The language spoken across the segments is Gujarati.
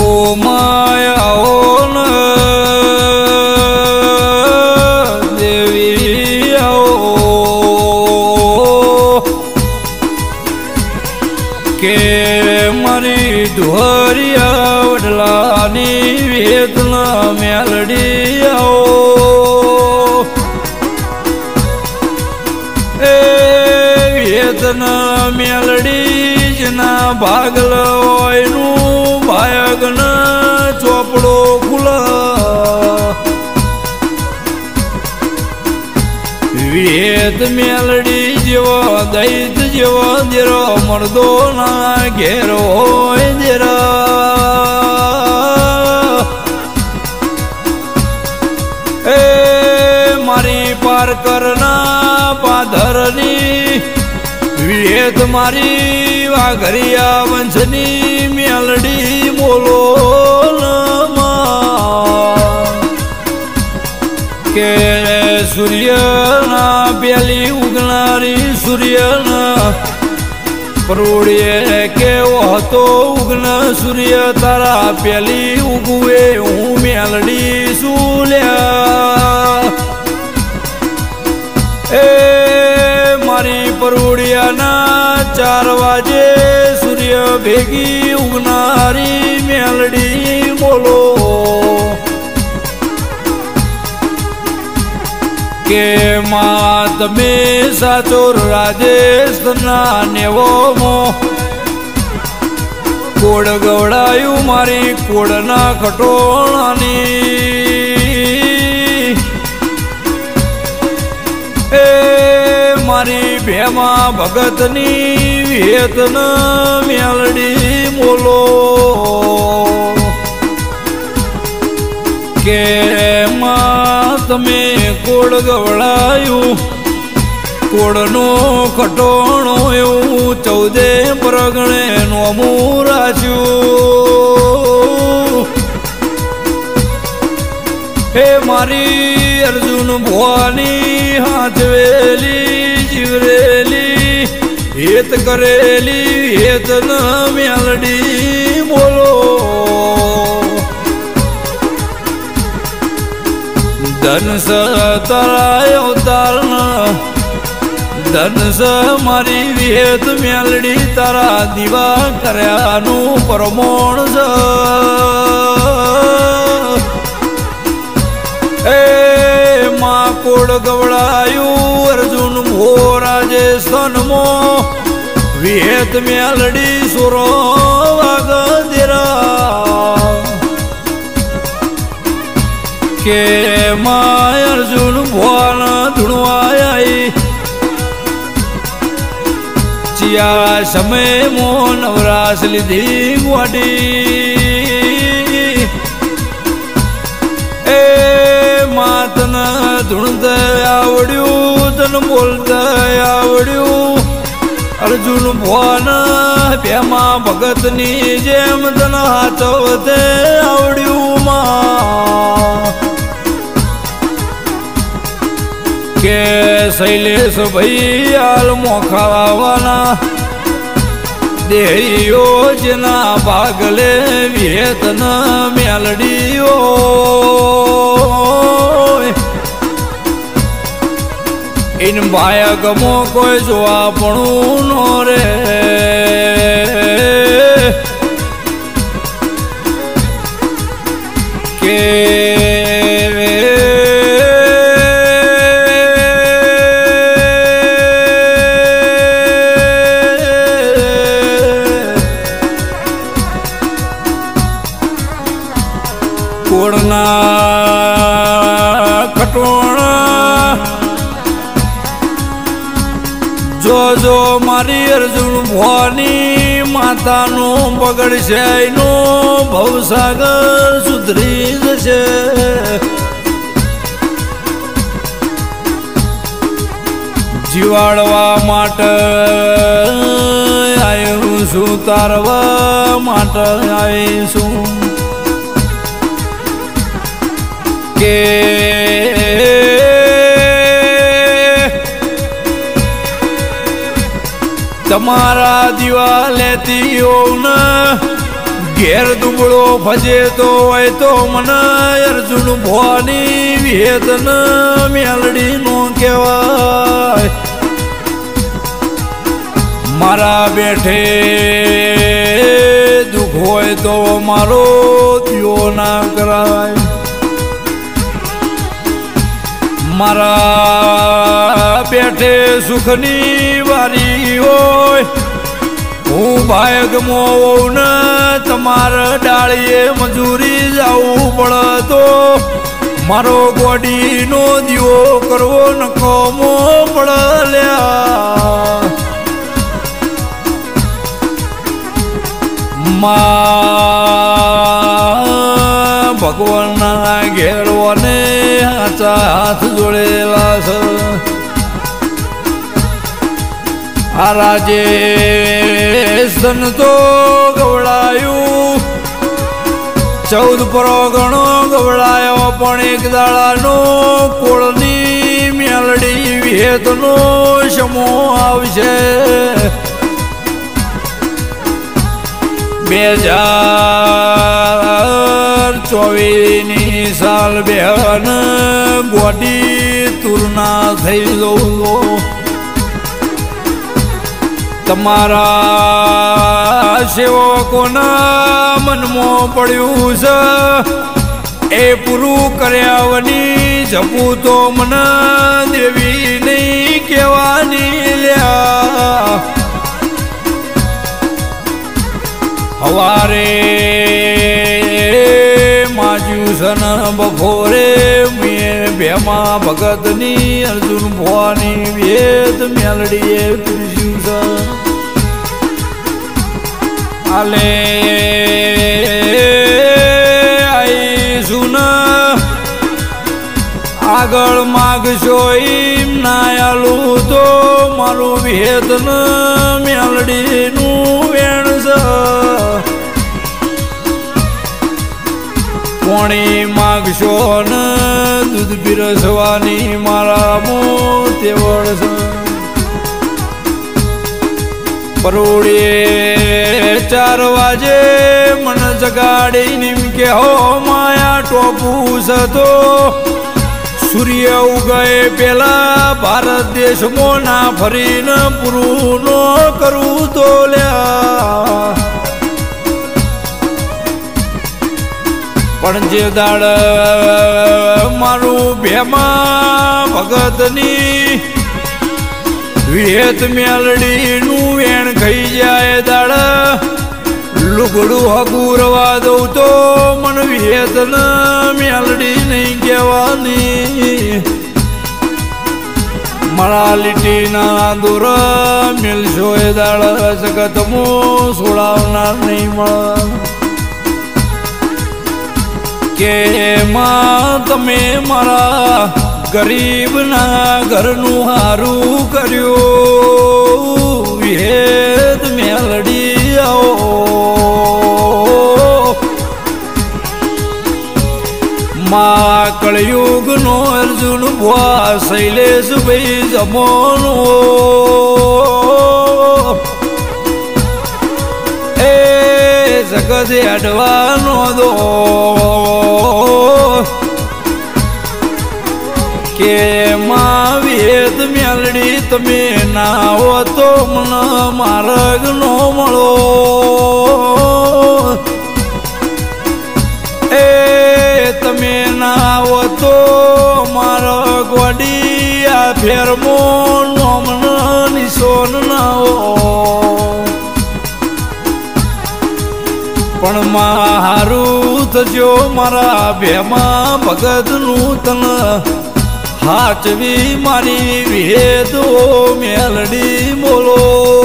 માયા દેવી આવો કે મારી ઢોરિયા વડલાની વેદના મેલડી આવો એ વેદના મેલડી જના ભાગલ હોયનું ભાયગન ચોપડો ખુલા વેદ મેલડી જેવો દૈત જેવો દેરો મરદો ના ઘેર હોય દેરા એ મારી પાર કરના પાધરની વેદ મારી વાઘરિયા વંશની મેલડી બોલો કે સૂર્યના પેલી ઉગનારી સૂર્યના પરોળીએ કેવો હતો ઉગન સૂર્ય તારા પેલી ઉગવે હું મેલડી સુલ્યા એ મારી પરોળિયાના 4 વાગે સૂર્ય ભેગી ઉગનારી મેલડી બોલો કે માં તમે સાચો રાજસ્થાનના નેવોમો કોડ ગવડાયું મારી કોડના ખટોણાની એ મારી ભેમા ભગતની વેતન મેલડી બોલો કે માં તમે કોડ ગવડાયું કોડનો ખટોણો એવું 14 પરગણે નોમું રાખ્યું હે મારી અર્જુન ભવાની હાથવેલી જીવરેલી હેત કરેલી હેતન મેલડી બોલો ધનસ તરાય અવતારણ ધનસ મારી વેદ મેલડી તારા દીવા કર્યાનું પ્રમોણ છે એ માં કોડ ગવડાયું અર્જુન ભો રાજસ્થાનમાં વેદ મેલડી સુરો વાગદેરા કે માં અર્જુન ભોન ધૂણવાઈ ચિયા સમય મો નવરાશ લીધી ગોડી એ માં તને ધૂણતા આવડ્યું તને બોલતા આવડ્યું અર્જુન ભોન ભેમા ભગતની જેમ તને હાથવતે આવડ્યું માં કે શૈલેષ ભાઈ હાલ મોખાવાના દેહીઓ જેના ભાગલે વેતન મેલડીઓ ઇન ભાયા ગમો કોઈ જોવા પણ નો રે કે કોડના ખટોણા જો જો મારી અર્જુન ભવાની માતાનું બગડશે એનો ભવસાગર સુધરી જશે જીવાડવા માટે આવ્યું છું તારવા માટે આવીશું કે તમારા દીવા લેતી હોઉં ઘેર દુબળો ફજે તો હોય તો મને અર્જુન ભવાની વિહેતન મેલડી નો કહેવાય મારા બેઠે દુઃખ હોય તો મારો દિયો ના કરાય મારા બેઠે સુખની વારી હોય હું ભાગમો ને તમારા ડાળીએ મજૂરી જવું પડે તો મારો ગોડીનો દીવો કરવો નકોમો પડલ્યા ભગવાનના ઘેરવાને હાચા હાથ જોડેલા છે આ રાજે સંતો ગવડાયું 14 પરગણો ગવડાયો પણ એક દાડાનો કોળની મેલડી વિહેતનો સમો આવશે 2024 સાલ બેહન ગોડી તુરના થઈ જવું તમારા સેવકોના મનમાં પડ્યું છે એ પૂરું કર્યા વની જપું તો મને દેવી નહીં કહેવાની લ્યા હવારે માજ્યું સન બપોરે મેં ભેમા ભગતની અર્જુન ભવાની વેદ મેલડીએ પીરસ્યું છે આલે આઈશું આગળ માગશો એમ ના આલું તો મારું વેદન મેલડીનું વેણ છે પોણી માગશો ને દૂધ પીરસવાની મારા મોતે વળશે પરોડીએ 4 વાજે મન જગાડી નિમ કે હો માયા ટોપું છે તો સૂર્ય ઉગએ પેલા ભારત દેશમાં ના ફરીને પૂરું નો કરું તો લ્યા પણ જે દાડ મારું ભેમા ભગતની વિહેત મેલડીનું વેણ ખાઈ જાય દાડ લુગડું હગુરવા દઉં તો મન વિહેત મેલડી નહીં કહેવાની મારા લીટીના દૂર મિલશો એ દાડ જગતમો છોડાવનાર નહીં મળે કે માં તમે મારા ગરીબના ઘરનું હારું કર્યું વિહેત મેલડી આવો માં કળયુગનો અર્જુન ભુવા શૈલેષ ભાઈ જમોનો એ જગત અડવાનો દો કે માં વેદ મેલડી તમે ના હો તો મને માર્ગ નો મળો એ તમે ના હો તો મારા ગોડી આ ફેરમો નોમન નિશોન ના હો પણ મારું થજો મારા ભેમા ભગતનું તન હાચવી મારી વિહેતો મેલડી બોલો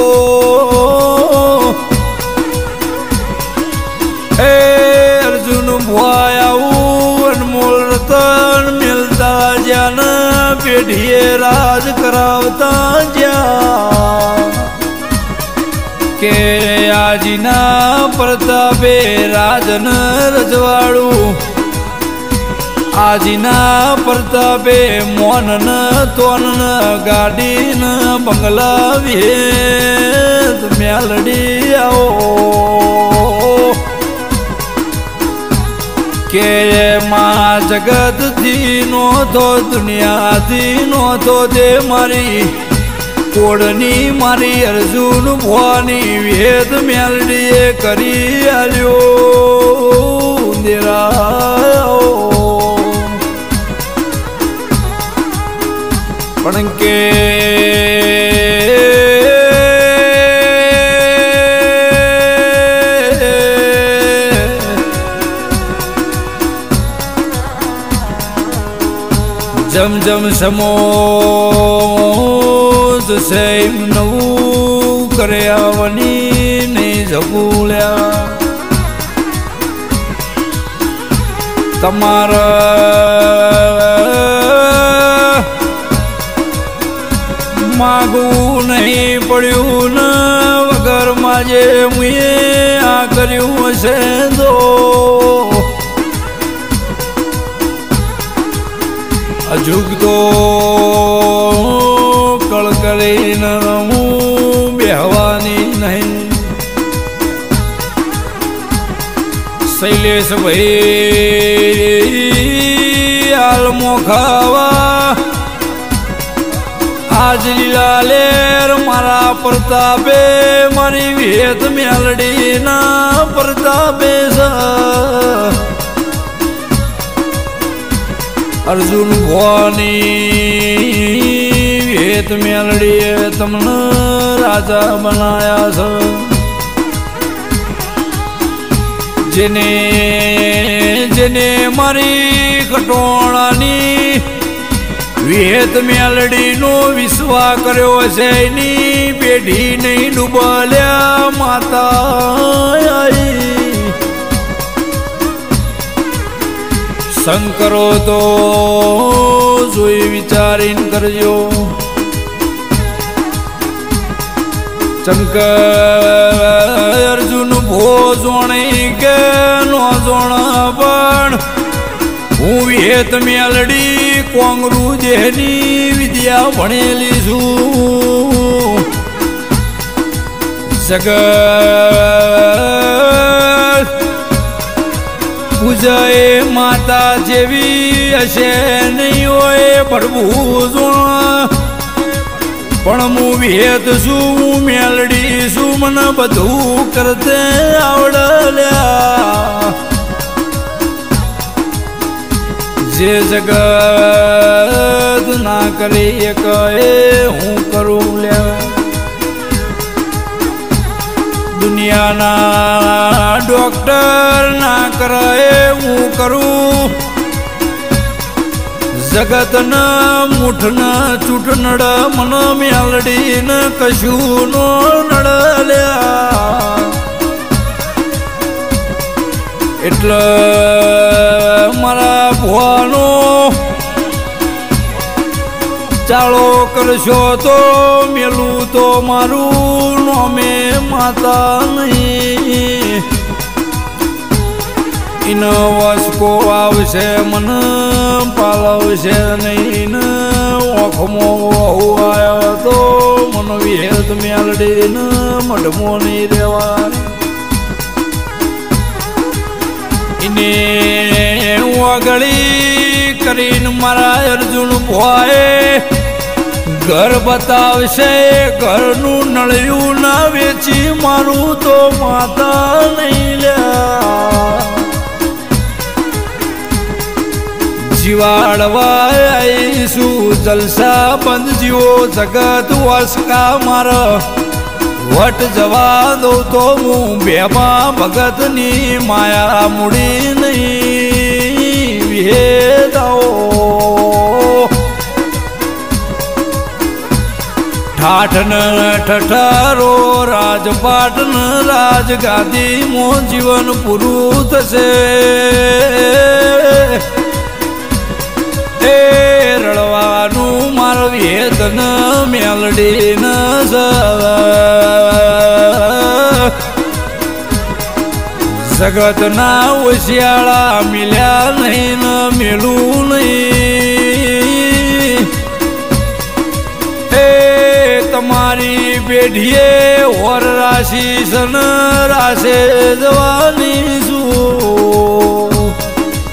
એ અર્જુન ભુવાયાવું અનમોલ રતન મેલતા જ્યાં પેઢીએ રાજ કરાવતા જ્યાં કે આજીના પ્રતાપે રાજન રજવાડું આજીના પ્રતાપે મોનન તોનન ગાડીન બંગલા વિહેત મેલડી આવો કે માં જગત થી નો તો દુનિયા થી નો તો તે મારી કોડની મારી અર્જુન ભવાની વેદ મેલડીએ કરી આલ્યો દેરાયો પણ કે જમ જમ સમો જશે નવું કરે આવની નહીં જગુલ્યા તમારા માગવું નહીં પડ્યું ને વગર માજે મુએ આ કર્યું હશે તો અજુગતો કળકળીને રમું બેહવાની નહીં શૈલેષ ભાઈ આલમો ખાવા આજ લીલા લેર મારા પ્રતાપે મારી વેત મેલડીના પ્રતાપે અર્જુન ભવાની વેત મેલડીએ તમને રાજા બનાયા છે જેને જેને મારી કટોણાની વેત મેલડીનો વિશ્વાસ કર્યો છે એની પેઢી નહીં ડૂબલ્યા માતા શંકરો તો જોઈ વિચારીને કરજો ચમક અર્જુન ભો જોણી કે નો જોણ પણ હું વેત મેલડી કોંગરુ જેની વિદ્યા ભણેલી છું જગત પૂજાએ માતા જેવી હશે નહીં હોય પડવું જોણ પણ હું વેદ છું હું મેલડી છું મને બધું કરતે આવડલ્યા જે જગત ના કરી કહે હું કરું લ્યા દુનિયાના ડોક્ટર ના કરે હું કરું જગતના મૂઠના ચૂંટ નડ મન મેલડીને કશું નો નડલ્યા એટલે મારા ભવાનો ચાલો કરશો તો મેલું તો મારું નોમે માતા નહીં ઇન વસકો આવશે મન પાલવશે નહીં ઓખમો આવ્યો તો મન વિહેત મેલડીને મઢમો નહીં રેવા ઇને ઓગળી કરીને મારા અર્જુન ભોએ ઘર બતાવશે ઘરનું નળિયું ના વેચી મારું તો માતા નહીં લ્યા જીવાડવા આવીશું જલસા બંધ જીવો જગત વસકા મારા વટ જવા દો તો હું બેમાં ભગતની માયા મૂડી નહીં વિહેદાઓ ઠાઠન ઠઠારો રાજપાટન રાજગાદી મો જીવન પૂરું થશે એ રડવાનું મારું વેદન મેલડીન જગતના ઓશિયાળા મિલ્યા નહીં મેલું નહીં એ તમારી પેઢીએ ઓર રાશિ સન રાશે જવાની છું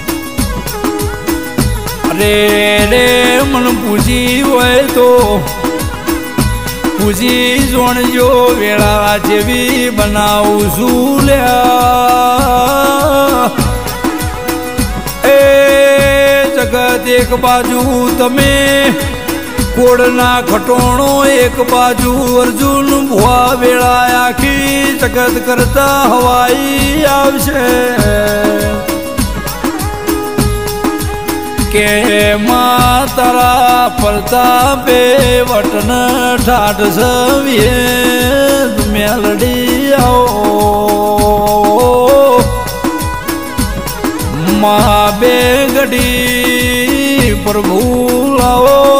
ડોસી જોણજો વેળા જેવી બનાવું છું લ્યા એ જગત એક બાજુ તમે કોડના ખટોણો એક બાજુ અર્જુન ભુવા વેળા આખી જગત કરતા હવાઈ આવશે કે તારા પ્રતાપે વટન ઠાઠ સવીએ મેલડી આવો મા બે ગડી પ્રભુ લાવો